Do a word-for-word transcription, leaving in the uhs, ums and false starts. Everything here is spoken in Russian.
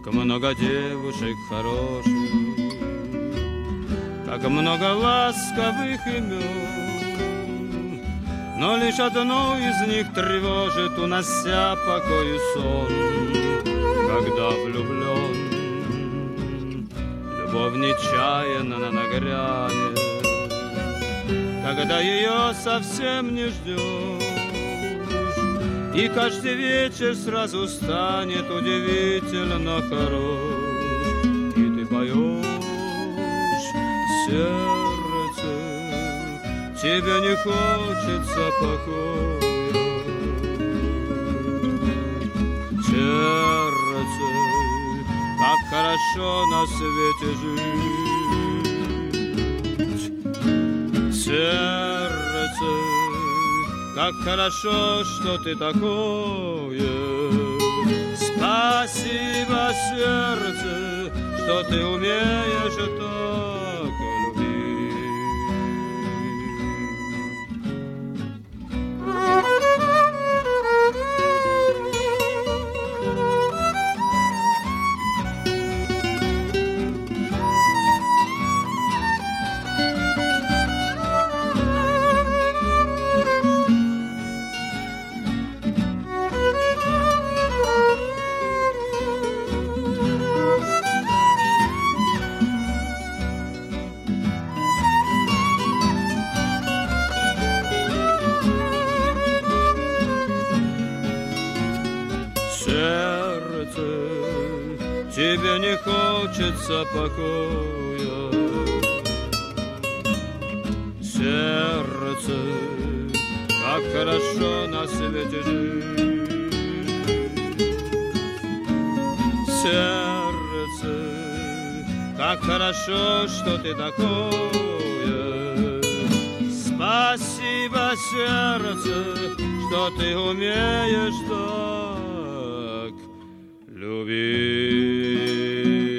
Как много девушек хороших, как много ласковых имен, но лишь одно из них тревожит, унося покой и сон. Когда влюблен, любовь нечаянно нагрянет, когда ее совсем не ждешь, и каждый вечер сразу станет удивительно хорош. И ты поешь, сердце, тебе не хочется покоя. Сердце, как хорошо на свете жить. Сердце, как хорошо, что ты такое. Спасибо, сердце, что ты умеешь так любить. Тебе не хочется покоя. Сердце, как хорошо на свете жить. Сердце, как хорошо, что ты такое. Спасибо, сердце, что ты умеешь так любить.